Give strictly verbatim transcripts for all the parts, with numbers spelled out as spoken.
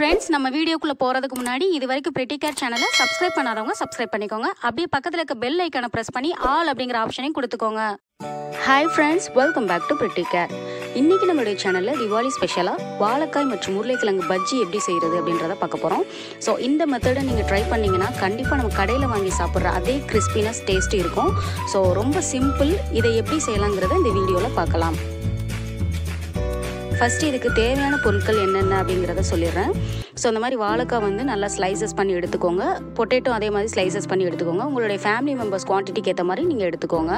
Friends நம்ம வீடியோக்குள்ள போறதுக்கு முன்னாடி இதுவரைக்கும் pretty cat சேனலை சப்ஸ்கிரைப் பண்ணாதவங்க சப்ஸ்கிரைப் பண்ணிக்கோங்க. அப்படியே பக்கத்துல இருக்க பெல் ஐகானை பிரஸ் பண்ணி ஆல் அப்படிங்கற ஆப்ஷனையும் கொடுத்துக்கோங்க. Hi friends, welcome back to pretty cat. இன்னைக்கு நம்மளுடைய சேனல்ல திவாலி ஸ்பெஷலா வாழைக்காய் மற்றும் உருளைக்கிழங்கு பஜ்ஜி எப்படி செய்யறது அப்படின்றத பார்க்க போறோம். சோ இந்த மெத்தடை நீங்க ட்ரை பண்ணீங்கனா கண்டிப்பா நம்ம கடையில வாங்கி சாப்பிடுற அதே கிறிஸ்பினஸ் டேஸ்ட் இருக்கும். சோ ரொம்ப சிம்பிள். இதை எப்படி செய்யலாம்ங்கறத இந்த வீடியோல பார்க்கலாம். ஃபர்ஸ்ட் இதுக்கு தேவையான பொருட்கள் என்னென்ன அப்படிங்கறத சொல்லிறேன். சோ இந்த மாதிரி வாழைக்காய் வந்து நல்லா ஸ்லைசஸ் பண்ணி எடுத்துக்கோங்க. பொட்டேட்டோ அதே மாதிரி ஸ்லைசஸ் பண்ணி எடுத்துக்கோங்க. உங்களுடைய ஃபேமிலி மெம்பர்ஸ் குவாண்டிட்டிக்கு ஏத்த மாதிரி நீங்க எடுத்துக்கோங்க.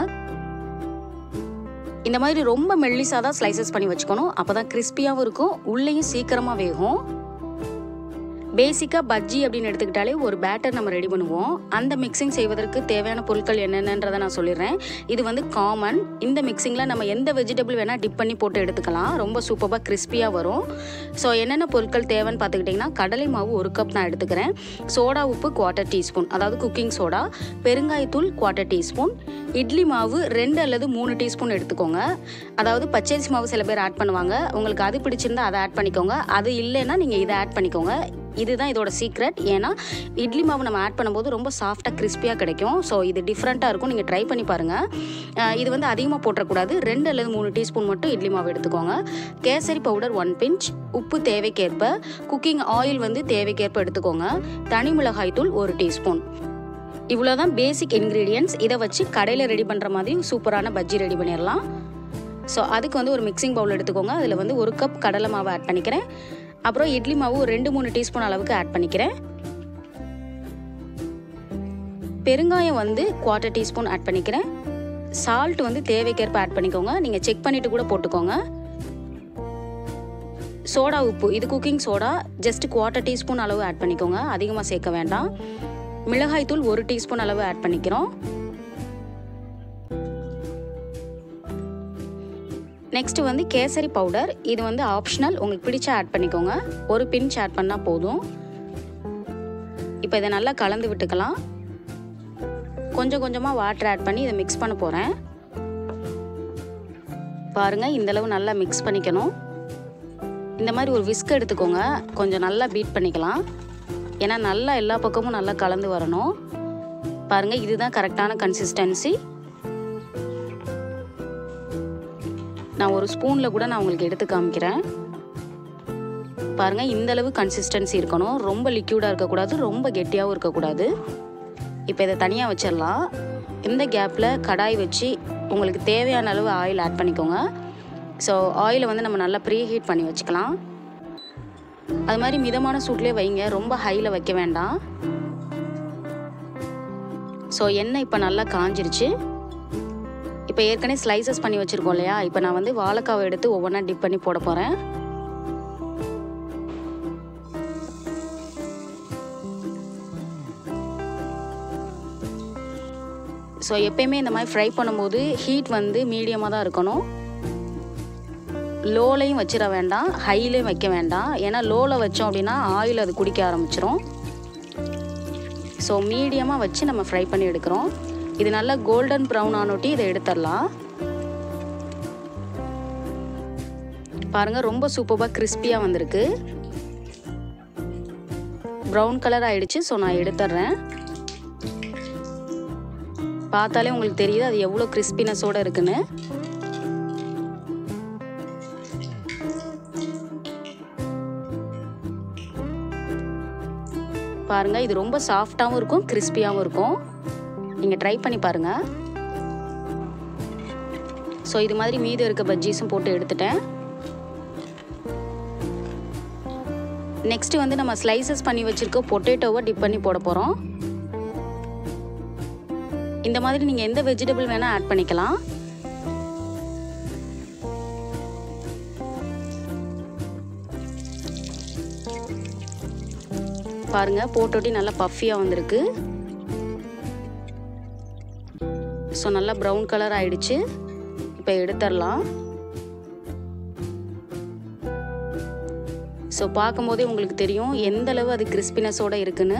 இந்த மாதிரி ரொம்ப மெல்லிசா தான் ஸ்லைசஸ் பண்ணி வச்சுக்கணும். அப்பதான் கிறிஸ்பியாவும் இருக்கும், உள்ளேயும் சீக்கிரமா வேகும். பேசிக்கா பஜ்ஜி அப்படின்னு எடுத்துக்கிட்டாலே ஒரு பேட்டர் நம்ம ரெடி பண்ணுவோம். அந்த மிக்சிங் செய்வதற்கு தேவையான பொருட்கள் என்னென்னன்றதை நான் சொல்லிடுறேன். இது வந்து காமன். இந்த மிக்சிங்கில் நம்ம எந்த வெஜிடபிள் வேணால் டிப் பண்ணி போட்டு எடுத்துக்கலாம். ரொம்ப சூப்பராக கிறிஸ்பியாக வரும். ஸோ என்னென்ன பொருட்கள் தேவைன்னு பார்த்துக்கிட்டிங்கன்னா கடலை மாவு ஒரு கப் நான் எடுத்துக்கிறேன். சோடா உப்பு குவார்ட்டர் டீஸ்பூன், அதாவது குக்கிங் சோடா. பெருங்காயத்தூள் குவார்ட்டர் டீஸ்பூன். இட்லி மாவு ரெண்டு அல்லது மூணு டீஸ்பூன் எடுத்துக்கோங்க. அதாவது பச்சரிசி மாவு சில பேர் ஆட் பண்ணுவாங்க. உங்களுக்கு அது பிடிச்சிருந்தா அதை ஆட் பண்ணிக்கோங்க. அது இல்லைன்னா நீங்கள் இதை ஆட் பண்ணிக்கோங்க. இதுதான் இதோட சீக்ரெட். ஏன்னா இட்லி மாவு நம்ம ஆட் பண்ணும்போது ரொம்ப சாஃப்டாக கிறிஸ்பியாக கிடைக்கும். ஸோ இது டிஃப்ரெண்ட்டாக இருக்கும். நீங்கள் ட்ரை பண்ணி பாருங்கள். இது வந்து அதிகமாக போட்டக்கூடாது. ரெண்டு அல்லது மூணு டீஸ்பூன் மட்டும் இட்லி மாவு எடுத்துக்கோங்க. Kesari powder one pinch. உப்பு தேவைக்கேற்ப. குக்கிங் ஆயில் வந்து தேவைக்கேற்ப எடுத்துக்கோங்க. தனி மிளகாய் தூள் ஒரு டீஸ்பூன். இவ்வளோதான் பேசிக் இன்க்ரீடியன்ட்ஸ். இதை வச்சு கடையில் ரெடி பண்ணுற மாதிரி சூப்பரான பஜ்ஜி ரெடி பண்ணிடலாம். ஸோ அதுக்கு வந்து ஒரு மிக்சிங் பவுல் எடுத்துக்கோங்க. அதில் வந்து ஒரு கப் கடலை மாவு ஆட் பண்ணிக்கிறேன். அப்புறம் இட்லி மாவு ரெண்டு மூணு டீஸ்பூன் அளவுக்கு ஆட் பண்ணிக்கிறேன். பெருங்காயம் வந்து குவார்ட்டர் டீஸ்பூன் ஆட் பண்ணிக்கிறேன். சால்ட் வந்து தேவைக்கேற்ப ஆட் பண்ணிக்கோங்க. நீங்கள் செக் பண்ணிட்டு கூட போட்டுக்கோங்க. சோடா உப்பு, இது cooking soda, just quarter teaspoon அளவு ஆட் பண்ணிக்கோங்க. அதிகமாக சேர்க்க வேண்டாம். மிளகாய் தூள் ஒரு டீஸ்பூன் அளவு ஆட் பண்ணிக்கிறோம். நெக்ஸ்ட் வந்து கேசரி பவுடர். இது வந்து ஆப்ஷனல், உங்களுக்கு பிடிச்சா ஆட் பண்ணிக்கோங்க. ஒரு பிஞ்ச் ஆட் பண்ணால் போதும். இப்போ இதை நல்லா கலந்து விட்டுக்கலாம். கொஞ்சம் கொஞ்சமாக வாட்டர் ஆட் பண்ணி இதை மிக்ஸ் பண்ண போகிறேன். பாருங்கள், இந்தளவு நல்லா மிக்ஸ் பண்ணிக்கணும். இந்த மாதிரி ஒரு விஸ்க் எடுத்துக்கோங்க. கொஞ்சம் நல்லா பீட் பண்ணிக்கலாம். ஏன்னா நல்லா எல்லா பக்கமும் நல்லா கலந்து வரணும். பாருங்கள், இதுதான் கரெக்டான கன்சிஸ்டன்சி. நான் ஒரு ஸ்பூனில் கூட நான் உங்களுக்கு எடுத்து காமிக்கிறேன். பாருங்கள், இந்தளவு கன்சிஸ்டன்சி இருக்கணும். ரொம்ப லிக்யூடாக இருக்கக்கூடாது, ரொம்ப கெட்டியாகவும் இருக்கக்கூடாது. இப்போ இதை தனியாக வச்சிடலாம். இந்த கேப்பில் கடாய் வச்சு உங்களுக்கு தேவையான அளவு ஆயில் ஆட் பண்ணிக்கோங்க. ஸோ ஆயிலை வந்து நம்ம நல்லா ப்ரீ ஹீட் பண்ணி வச்சுக்கலாம். அது மாதிரி மிதமான சூட்லேயே வைங்க, ரொம்ப ஹையில் வைக்க வேண்டாம். ஸோ எண்ணெய் இப்போ நல்லா காஞ்சிருச்சு. இப்போ ஏற்கனவே ஸ்லைசஸ் பண்ணி வச்சுருக்கோம் இல்லையா, இப்போ நான் வந்து வாழைக்காவை எடுத்து ஒவ்வொன்றா டிப் பண்ணி போட போகிறேன். ஸோ எப்பயுமே இந்த மாதிரி ஃப்ரை பண்ணும்போது ஹீட் வந்து மீடியமாக தான் இருக்கணும். லோலையும் வச்சிட வேண்டாம், ஹைலையும் வைக்க வேண்டாம். ஏன்னா லோவில் வச்சோம் அப்படின்னா ஆயில் அது குடிக்க ஆரம்பிச்சிரும். ஸோ மீடியமாக வச்சு நம்ம ஃப்ரை பண்ணி எடுக்கிறோம். இது நல்லா கோல்டன் ப்ரௌன் ஆனோட்டி இதை எடுத்துடலாம். பாருங்கள், ரொம்ப சூப்பராக கிறிஸ்பியாக வந்திருக்கு. ப்ரௌன் கலர் ஆயிடுச்சு. ஸோ நான் எடுத்துடுறேன். பார்த்தாலே உங்களுக்கு தெரியுது அது எவ்வளோ கிறிஸ்பினஸோடு இருக்குன்னு. பாருங்கள், இது ரொம்ப சாஃப்டாகவும் இருக்கும், கிறிஸ்பியாகவும் இருக்கும். நீங்கள் ட்ரை பண்ணி பாருங்கள். ஸோ இது மாதிரி மீதம் இருக்க பஜ்ஜீஸும் போட்டு எடுத்துட்டேன். நெக்ஸ்ட் வந்து நம்ம ஸ்லைசஸ் பண்ணி வச்சுருக்க பொட்டேட்டோவை டிப் பண்ணி போட போகிறோம். இந்த மாதிரி நீங்கள் எந்த வெஜிடபிள் வேணால் ஆட் பண்ணிக்கலாம். பாருங்கள், போட்டோட்டி நல்லா பஃபியாக வந்திருக்கு. ஸோ நல்லா ப்ரௌன் கலர் ஆயிடுச்சு. இப்போ எடுத்துடலாம். ஸோ பார்க்கும்போதே உங்களுக்கு தெரியும் எந்த அளவு அது கிறிஸ்பினஸோடு இருக்குன்னு.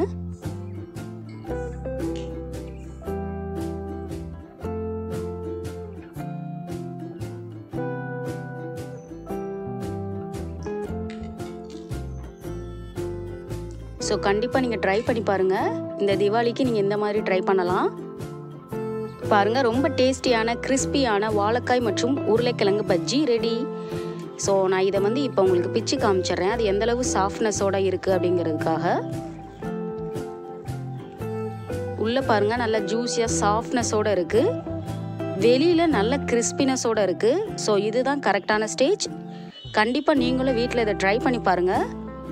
ஸோ கண்டிப்பாக நீங்கள் ட்ரை பண்ணி பாருங்கள். இந்த தீபாவளிக்கு நீங்கள் இந்த மாதிரி ட்ரை பண்ணலாம். பாருங்கள், ரொம்ப டேஸ்டியான கிறிஸ்பியான வாழைக்காய் மற்றும் உருளைக்கிழங்கு பஜ்ஜி ரெடி. ஸோ நான் இதை வந்து இப்போ உங்களுக்கு பிச்சு காமிச்சிட்றேன், அது எந்தளவு சாஃப்ட்னஸோடு இருக்குது அப்படிங்கிறதுக்காக. உள்ளே பாருங்கள், நல்லா ஜூஸியாக சாஃப்ட்னஸோடு இருக்குது, வெளியில் நல்ல கிறிஸ்பினஸோடு இருக்குது. ஸோ இதுதான் கரெக்டான ஸ்டேஜ். கண்டிப்பாக நீங்களும் வீட்டில் இதை ட்ரை பண்ணி பாருங்கள்.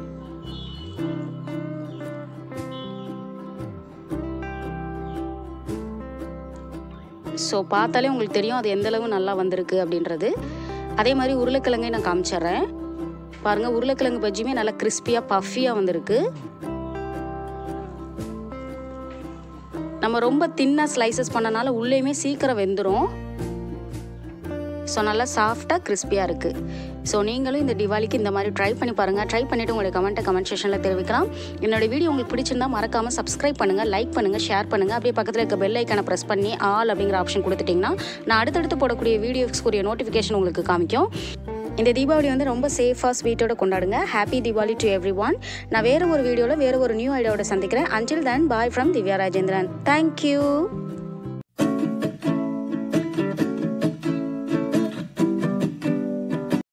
ஸோ பார்த்தாலே உங்களுக்கு தெரியும் அது எந்தளவு நல்லா வந்திருக்கு அப்படின்றது. அதே மாதிரி உருளைக்கிழங்கை நான் காமிச்சிட்றேன். பாருங்கள், உருளைக்கிழங்கு பஜ்ஜியுமே நல்லா கிறிஸ்பியாக பஃபியாக வந்திருக்கு. நம்ம ரொம்ப தின்னாக ஸ்லைசஸ் பண்ணனால உள்ளேயுமே சீக்கிரம் வெந்துடும். ஸோ நல்லா சாஃப்டாக கிறிஸ்பியாக இருக்குது. ஸோ நீங்களும் இந்த தீபாவளிக்கு இந்த மாதிரி ட்ரை பண்ணி பாருங்கள். ட்ரை பண்ணிவிட்டு உங்களுடைய கமெண்ட்டை கமெண்ட் செக்ஷனில் தெரிவிக்கலாம். என்னோடய வீடியோ உங்களுக்கு பிடிச்சிருந்தா மறக்காமல் சப்ஸ்கிரைப் பண்ணுங்கள், லைக் பண்ணுங்கள், ஷேர் பண்ணுங்கள். அப்படியே பக்கத்தில் இருக்க பெல் ஐக்கானை ப்ரெஸ் பண்ணி ஆல் அப்படிங்கிற ஆப்ஷன் கொடுத்துட்டிங்கன்னா நான் அடுத்தடுத்து போடக்கூடிய வீடியோஸ்க்குரிய நோட்டிஃபிகேஷன் உங்களுக்கு காமிக்கும். இந்த தீபாவளி வந்து ரொம்ப சேஃபாக ஸ்வீட்டோட கொண்டாடுங்க. Happy Deepavali to everyone. நான் வேறு ஒரு வீடியோவில் வேறு ஒரு நியூ ஐடியாவோட சந்திக்கிறேன். Until then bye from Divya Rajendran. Thank you.